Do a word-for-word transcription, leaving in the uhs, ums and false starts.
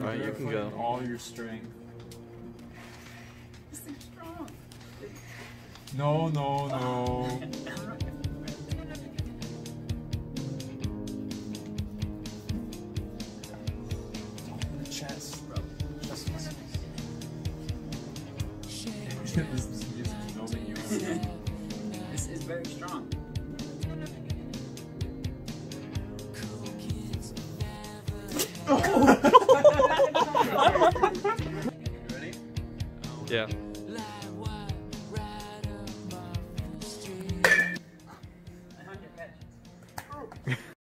Alright, you can go. All your strength. This thing's strong. No, no, no. The chest, bro. Chest muscles. This is music building you up. This is very strong. Yeah.